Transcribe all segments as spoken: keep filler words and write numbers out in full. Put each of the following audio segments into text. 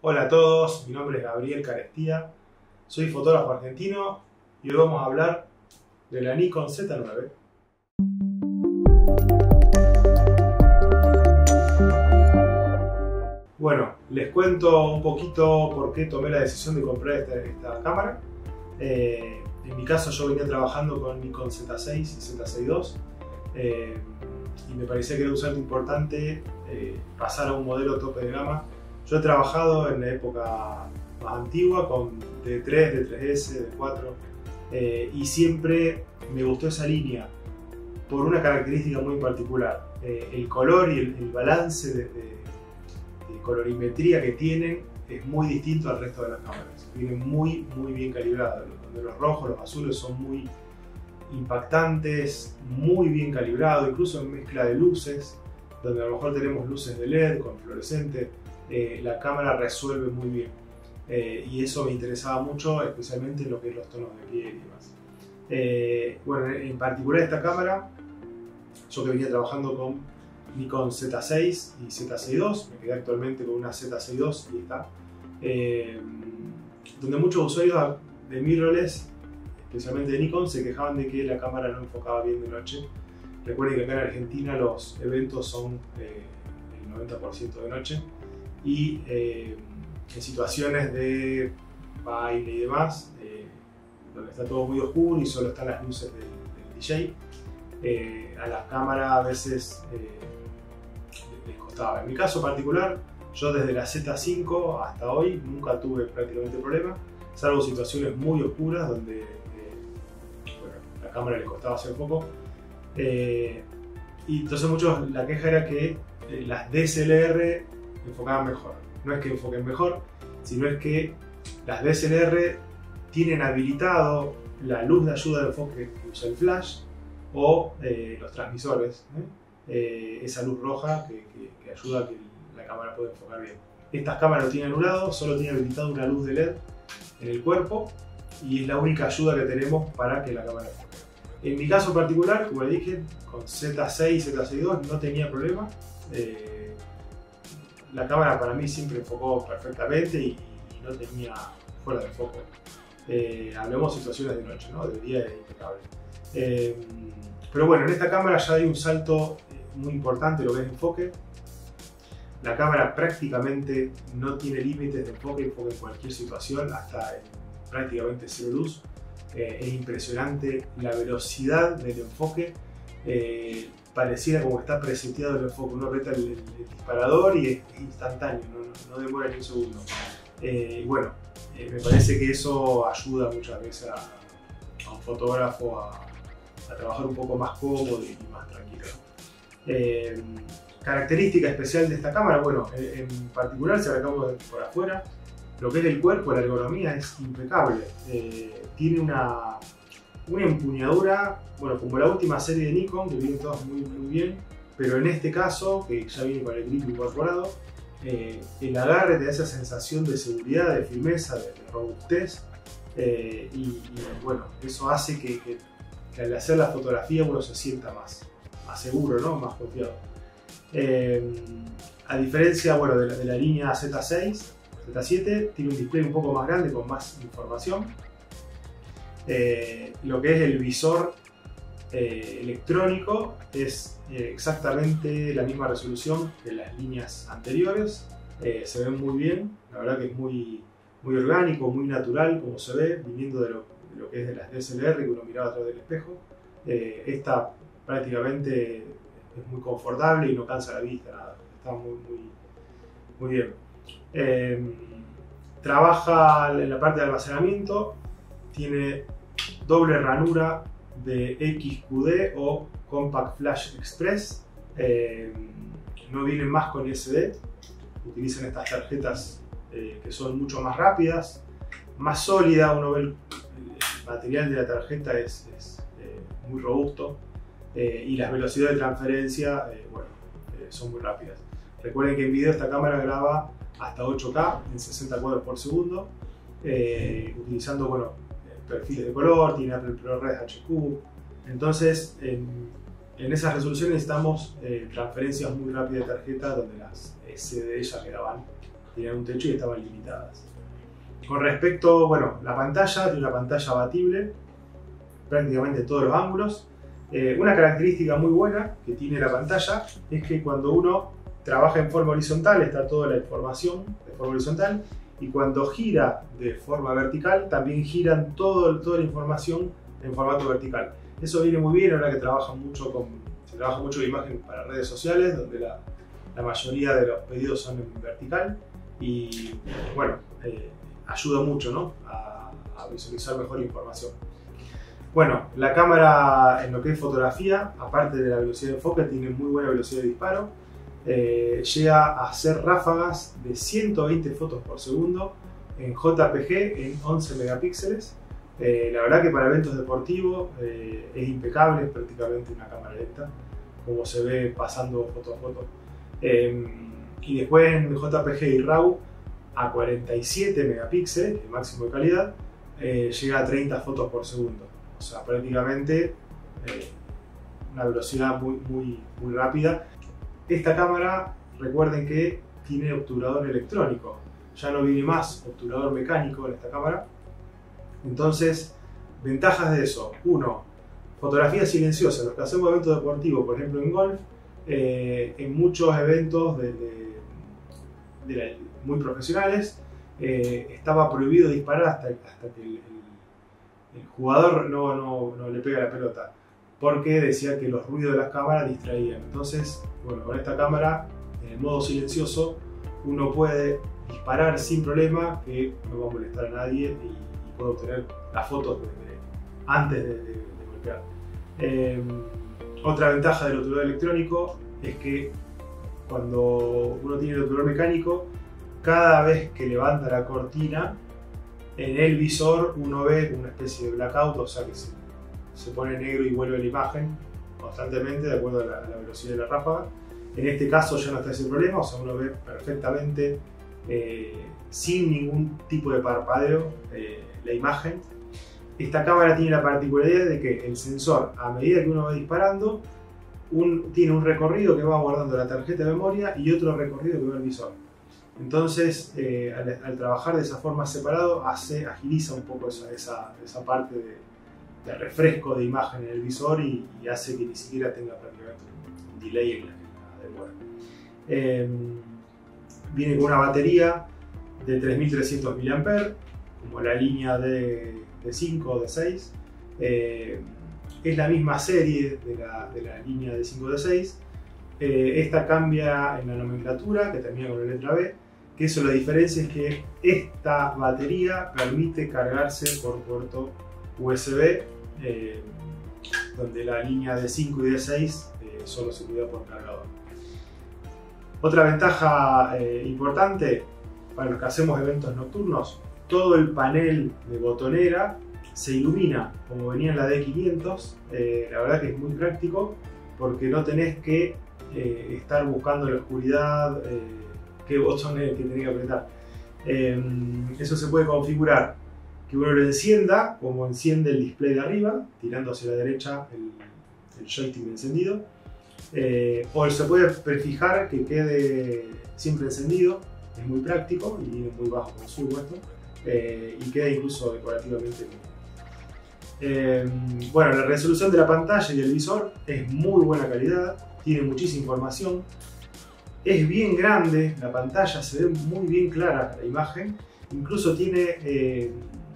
Hola a todos, mi nombre es Gabriel Carestía, soy fotógrafo argentino y hoy vamos a hablar de la Nikon Z nueve. Bueno, les cuento un poquito por qué tomé la decisión de comprar esta, esta cámara. Eh, en mi caso yo venía trabajando con Nikon Z seis y Z seis dos eh, y me parecía que era un salto importante eh, pasar a un modelo tope de gama. Yo he trabajado en la época más antigua con D tres, D tres S, D cuatro eh, y siempre me gustó esa línea por una característica muy particular. Eh, el color y el, el balance de, de, de colorimetría que tienen es muy distinto al resto de las cámaras. Vienen muy, muy bien calibrados, donde los rojos, los azules son muy impactantes, muy bien calibrados, incluso en mezcla de luces, donde a lo mejor tenemos luces de L E D con fluorescente. Eh, la cámara resuelve muy bien eh, y eso me interesaba mucho, especialmente en lo que es los tonos de piel y demás. Eh, bueno, en particular esta cámara, yo que venía trabajando con Nikon Z seis y Z seis dos, me quedé actualmente con una Z seis dos y está, eh, donde muchos usuarios de mirrorless, especialmente de Nikon, se quejaban de que la cámara no enfocaba bien de noche. Recuerden que acá en Argentina los eventos son eh, el noventa por ciento de noche. Y eh, en situaciones de baile y demás, eh, donde está todo muy oscuro y solo están las luces del, del D J, eh, a las cámaras a veces eh, les costaba. En mi caso particular, yo desde la Z cinco hasta hoy nunca tuve prácticamente problema, salvo situaciones muy oscuras donde eh, bueno, la cámara le costaba hacer foco. Eh, y entonces muchos, la queja era que eh, las D S L R enfocaban mejor. No es que enfoquen mejor, sino es que las D S L R tienen habilitado la luz de ayuda de enfoque que usa el flash o eh, los transmisores, ¿eh? Eh, esa luz roja que, que, que ayuda a que la cámara pueda enfocar bien. Estas cámaras lo tienen anulado, solo tiene habilitado una luz de L E D en el cuerpo y es la única ayuda que tenemos para que la cámara enfoque. En mi caso particular, como le dije, con Z seis y Z seis dos no tenía problema. Eh, La cámara para mí siempre enfocó perfectamente y, y no tenía fuera de foco. Eh, hablemos de situaciones de noche, ¿no? De día es impecable. Eh, pero bueno, en esta cámara ya hay un salto muy importante, lo que es enfoque. La cámara prácticamente no tiene límites de enfoque, enfoque en cualquier situación, hasta en prácticamente cero luz. Eh, es impresionante la velocidad del enfoque. Eh, pareciera como que está preseteado el enfoque, uno aprieta el, el, el disparador y es, es instantáneo, no, no demora ni un segundo. Eh, y bueno, eh, me parece que eso ayuda muchas veces a, a un fotógrafo a, a trabajar un poco más cómodo y, y más tranquilo. Eh, característica especial de esta cámara, bueno, en, en particular si arrancamos por afuera, lo que es el cuerpo, la ergonomía es impecable. Eh, tiene una Una empuñadura, bueno, como la última serie de Nikon, que vienen todas muy, muy bien, pero en este caso, que ya viene con el grip incorporado, eh, el agarre te da esa sensación de seguridad, de firmeza, de, de robustez, eh, y, y bueno, eso hace que, que, que al hacer la fotografía uno se sienta más, más seguro, ¿no? Más confiado. Eh, a diferencia, bueno, de la, de la línea Z seis, Z siete, tiene un display un poco más grande con más información. Eh, lo que es el visor eh, electrónico es eh, exactamente la misma resolución que las líneas anteriores, eh, se ven muy bien, la verdad que es muy, muy orgánico, muy natural como se ve, viniendo de lo, de lo que es de las D S L R que uno miraba a través del espejo. Eh, esta prácticamente es muy confortable y no cansa la vista, nada, está muy, muy, muy bien. Eh, trabaja en la parte de almacenamiento. Tiene doble ranura de X Q D o Compact Flash Express. Eh, no vienen más con S D. Utilizan estas tarjetas eh, que son mucho más rápidas, más sólida. Uno ve el, el material de la tarjeta es, es eh, muy robusto eh, y las velocidades de transferencia eh, bueno, eh, son muy rápidas. Recuerden que en video esta cámara graba hasta ocho K en sesenta cuadros por segundo, eh, utilizando bueno, perfiles de color, tiene Apple ProRes H Q. Entonces, en, en esas resoluciones necesitamos eh, transferencias muy rápidas de tarjeta, donde las S D ya quedaban tenían un techo y estaban limitadas. Con respecto, bueno, la pantalla, tiene una pantalla abatible, prácticamente todos los ángulos. Eh, una característica muy buena que tiene la pantalla es que cuando uno trabaja en forma horizontal está toda la información de forma horizontal, y cuando gira de forma vertical también giran todo, toda la información en formato vertical. Eso viene muy bien ahora que trabaja mucho con, se trabaja mucho la imagen para redes sociales, donde la, la mayoría de los pedidos son en vertical, y bueno, eh, ayuda mucho, ¿no?, a, a visualizar mejor la información. Bueno, la cámara en lo que es fotografía, aparte de la velocidad de enfoque, tiene muy buena velocidad de disparo. Eh, llega a hacer ráfagas de ciento veinte fotos por segundo en J P G en once megapíxeles. Eh, la verdad que para eventos deportivos eh, es impecable, es prácticamente una cámara lenta, como se ve pasando foto a foto. Eh, y después en J P G y RAW a cuarenta y siete megapíxeles, el máximo de calidad, eh, llega a treinta fotos por segundo. O sea, prácticamente eh, una velocidad muy, muy, muy rápida. Esta cámara, recuerden que tiene obturador electrónico, ya no viene más obturador mecánico en esta cámara. Entonces, ventajas de eso: uno, fotografía silenciosa. Los que hacemos eventos deportivos, por ejemplo en golf, eh, en muchos eventos de, de, de la, muy profesionales, eh, estaba prohibido disparar hasta, hasta que el, el, el jugador no, no, no le pega la pelota, porque decía que los ruidos de las cámaras distraían. Entonces, bueno, con esta cámara, en el modo silencioso, uno puede disparar sin problema, que no va a molestar a nadie, y, y puede obtener las fotos de, de, antes de, de, de golpear. Eh, otra ventaja del obturador electrónico es que cuando uno tiene el obturador mecánico, cada vez que levanta la cortina, en el visor uno ve una especie de blackout, o sea que se se pone negro y vuelve la imagen constantemente de acuerdo a la, a la velocidad de la ráfaga. En este caso ya no está ese problema, o sea, uno ve perfectamente eh, sin ningún tipo de parpadeo eh, la imagen. Esta cámara tiene la particularidad de que el sensor, a medida que uno va disparando, un, tiene un recorrido que va guardando la tarjeta de memoria y otro recorrido que va al visor. Entonces, eh, al, al trabajar de esa forma separado, hace, agiliza un poco esa, esa, esa parte de de refresco de imagen en el visor, y, y hace que ni siquiera tenga prácticamente un delay en la, en la demora. Eh, viene con una batería de tres mil trescientos miliamperios hora, como la línea de, de cinco o de seis. Eh, es la misma serie de la, de la línea de cinco o de seis. Eh, esta cambia en la nomenclatura, que termina con la letra B, que eso la diferencia es que esta batería permite cargarse por puerto U S B, eh, donde la línea de cinco y de seis eh, solo se cuida por cargador. Otra ventaja eh, importante para los que hacemos eventos nocturnos: todo el panel de botonera se ilumina como venía en la D quinientos. Eh, la verdad que es muy práctico, porque no tenés que eh, estar buscando en la oscuridad eh, qué botón es el que tenés que apretar. Eh, eso se puede configurar que uno lo encienda como enciende el display de arriba, tirando hacia la derecha el, el joystick encendido, eh, o se puede prefijar que quede siempre encendido. Es muy práctico y tiene muy bajo consumo esto, eh, y queda incluso decorativamente bien. Eh, bueno, la resolución de la pantalla y el visor es muy buena calidad, tiene muchísima información, es bien grande la pantalla, se ve muy bien clara la imagen, incluso tiene eh,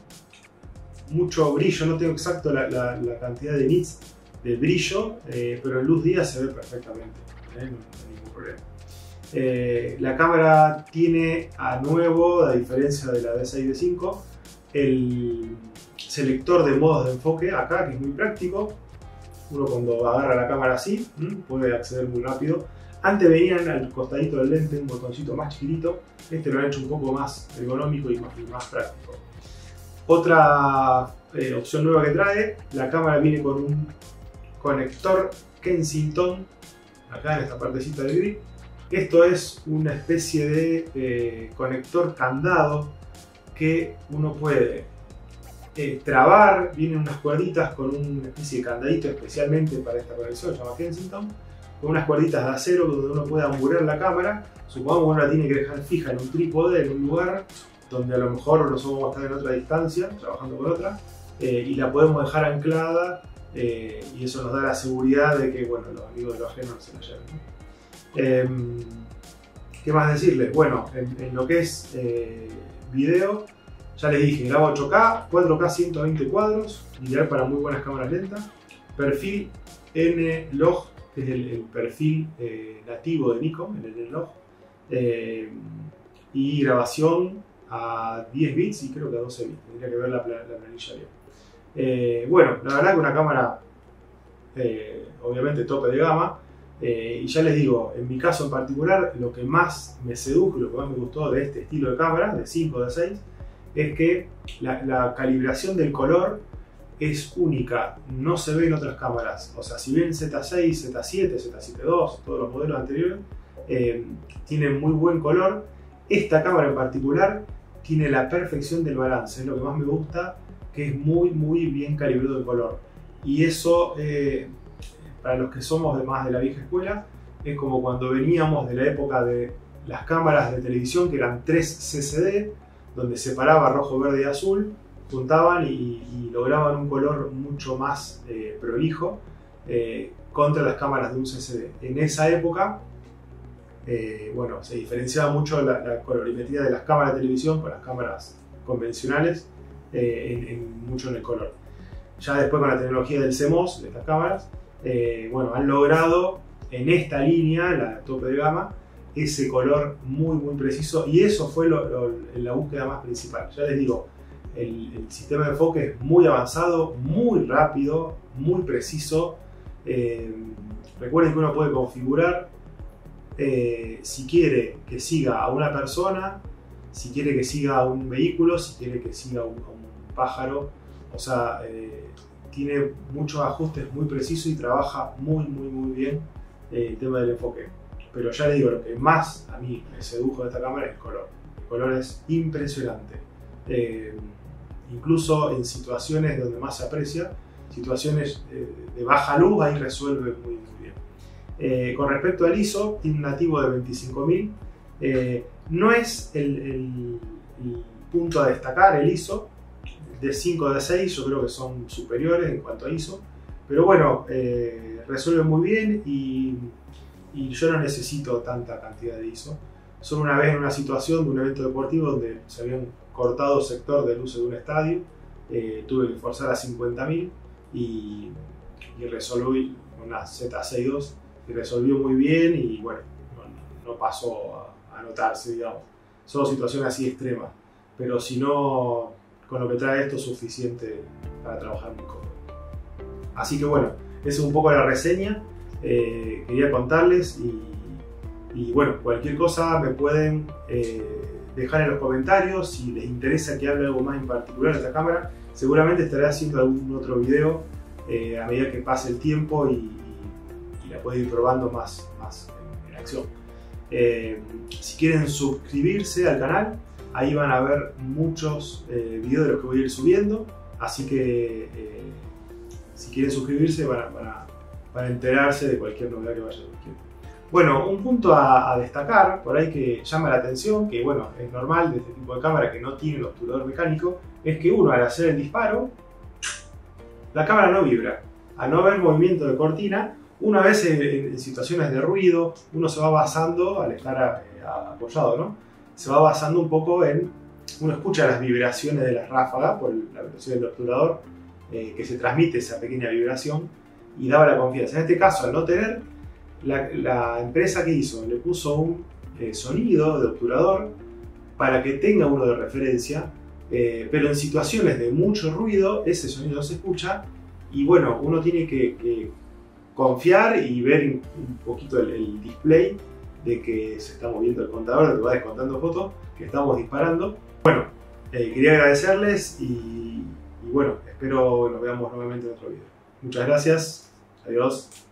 mucho brillo. No tengo exacto la, la, la cantidad de nits de brillo, eh, pero en luz día se ve perfectamente, ¿eh? No, no hay ningún problema. Eh, la cámara tiene a nuevo, a diferencia de la D seis y D cinco, el selector de modos de enfoque acá, que es muy práctico. Uno cuando agarra la cámara así puede acceder muy rápido. Antes venían al costadito del lente un botoncito más chiquitito, este lo han hecho un poco más ergonómico y más, y más práctico. Otra eh, opción nueva que trae: la cámara viene con un conector Kensington acá en esta partecita del grip. Esto es una especie de eh, conector candado que uno puede eh, trabar. Vienen unas cuerditas con una especie de candadito especialmente para esta conexión, se llama Kensington. con unas cuerditas de acero donde uno pueda ambular la cámara. Supongamos que uno la tiene que dejar fija en un trípode, en un lugar donde a lo mejor nosotros vamos a estar en otra distancia, trabajando con otra, eh, y la podemos dejar anclada, eh, y eso nos da la seguridad de que, bueno, los amigos de lo ajeno no se la lleven, ¿no? Eh, ¿Qué más decirles? Bueno, en, en lo que es eh, video, ya les dije, grabo ocho K, cuatro K ciento veinte cuadros, ideal para muy buenas cámaras lentas, perfil N-Log, que es el, el perfil eh, nativo de Nikon, el N-Log, eh, y grabación a diez bits y creo que a doce bits, tendría que ver la, la planilla bien. Eh, bueno, la verdad que una cámara eh, obviamente tope de gama, eh, y ya les digo, en mi caso en particular, lo que más me sedujo y lo que más me gustó de este estilo de cámara, de cinco, de seis, es que la, la calibración del color es única, no se ve en otras cámaras. O sea, si bien Z seis, Z siete, Z siete dos, todos los modelos anteriores eh, tienen muy buen color, esta cámara en particular tiene la perfección del balance, es lo que más me gusta, que es muy muy bien calibrado el color. Y eso, eh, para los que somos de más de la vieja escuela, es como cuando veníamos de la época de las cámaras de televisión que eran tres C C D, donde separaba rojo, verde y azul, juntaban y, y lograban un color mucho más eh, prolijo eh, contra las cámaras de un C C D. En esa época, eh, bueno, se diferenciaba mucho la, la colorimetría de las cámaras de televisión con las cámaras convencionales, eh, en, en, mucho en el color. Ya después, con la tecnología del C M O S, de estas cámaras, eh, bueno, han logrado en esta línea, la tope de gama, ese color muy muy preciso, y eso fue lo, lo, la búsqueda más principal. Ya les digo, el, el sistema de enfoque es muy avanzado, muy rápido, muy preciso. Eh, recuerden que uno puede configurar eh, si quiere que siga a una persona, si quiere que siga a un vehículo, si quiere que siga a un, a un pájaro. O sea, eh, tiene muchos ajustes muy precisos y trabaja muy muy muy bien eh, el tema del enfoque. Pero ya les digo, lo que más a mí me sedujo de esta cámara es el color. El color es impresionante. Eh, incluso en situaciones donde más se aprecia, situaciones eh, de baja luz, ahí resuelve muy, muy bien. Eh, con respecto al I S O, tiene un nativo de veinticinco mil. Eh, no es el, el, el punto a destacar el I S O. De cinco, de seis, yo creo que son superiores en cuanto a I S O. Pero bueno, eh, resuelve muy bien y... y yo no necesito tanta cantidad de I S O. Solo una vez en una situación de un evento deportivo donde se habían cortado sector de luces de un estadio, eh, tuve que forzar a cincuenta mil y, y resolví una Z sesenta y dos y resolvió muy bien y bueno, no, no pasó a, a notarse, digamos. Son situaciones así extremas, pero si no, con lo que trae esto es suficiente para trabajar muy cómodo. Así que bueno, esa es un poco la reseña. Eh, quería contarles y, y bueno, cualquier cosa me pueden eh, dejar en los comentarios. Si les interesa que hable algo más en particular de esta cámara, seguramente estaré haciendo algún otro video eh, a medida que pase el tiempo y, y, y la puedo ir probando más, más en, en acción. Eh, si quieren suscribirse al canal, ahí van a ver muchos eh, videos de los que voy a ir subiendo, así que eh, si quieren suscribirse van a, van a para enterarse de cualquier novedad que vaya surgiendo. Bueno, un punto a, a destacar por ahí que llama la atención, que bueno, es normal de este tipo de cámara que no tiene el obturador mecánico, es que uno al hacer el disparo, la cámara no vibra. Al no haber movimiento de cortina, uno a veces en, en situaciones de ruido, uno se va basando, al estar a, a, apoyado, ¿no? Se va basando un poco en, uno escucha las vibraciones de las ráfagas por la velocidad del obturador, eh, que se transmite esa pequeña vibración, y daba la confianza. En este caso, al no tener, la, la empresa que hizo le puso un eh, sonido de obturador para que tenga uno de referencia, eh, pero en situaciones de mucho ruido ese sonido no se escucha y bueno, uno tiene que, que confiar y ver un poquito el, el display de que se está moviendo el contador, de que va descontando fotos, que estamos disparando. Bueno, eh, quería agradecerles y, y bueno, espero nos veamos nuevamente en otro video. Muchas gracias. Adiós.